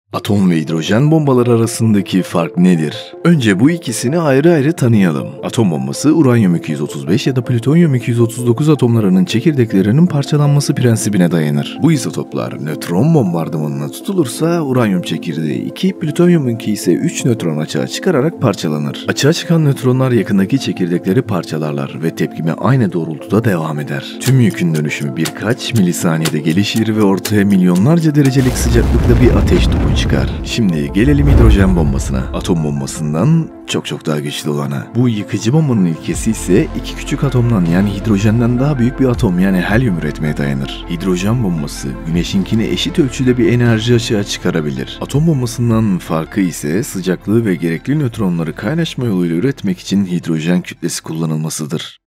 Atom ve hidrojen bombaları arasındaki fark nedir? Önce bu ikisini ayrı ayrı tanıyalım. Atom bombası, uranyum 235 ya da plütonyum 239 atomlarının çekirdeklerinin parçalanması prensibine dayanır. Bu izotoplar nötron bombardımanına tutulursa uranyum çekirdeği 2, plütonyumunki ise 3 nötron açığa çıkararak parçalanır. Açığa çıkan nötronlar yakındaki çekirdekleri parçalarlar ve tepkime aynı doğrultuda devam eder. Tüm yükün dönüşümü birkaç milisaniyede gelişir ve ortaya milyonlarca derecelik sıcaklıkta bir ateş topu çıkar. Şimdi gelelim hidrojen bombasına. Atom bombasından çok daha güçlü olana. Bu yıkıcı bombanın ilkesi ise iki küçük atomdan yani hidrojenden daha büyük bir atom yani helyum üretmeye dayanır. Hidrojen bombası güneşinkine eşit ölçüde bir enerji açığa çıkarabilir. Atom bombasından farkı ise sıcaklığı ve gerekli nötronları kaynaşma yoluyla üretmek için hidrojen kütlesi kullanılmasıdır.